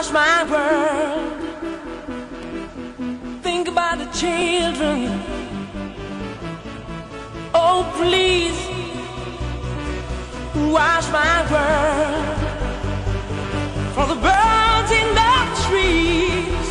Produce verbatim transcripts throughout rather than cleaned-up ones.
wash my world. Think about the children. Oh, please wash my world. For the birds in the trees.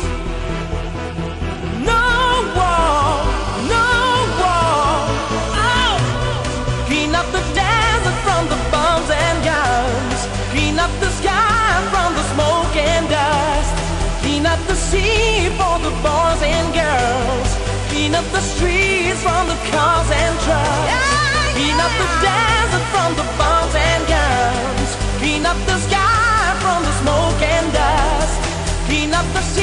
No war, no war. Oh, clean up the desert from the bombs and guns. Clean up the sky from the smoke and dust. Clean up the sea for the boys and girls. Clean up the streets from the cars and trucks. Clean up the desert from the bombs and guns. Clean up the sky from the smoke and dust. Clean up the sea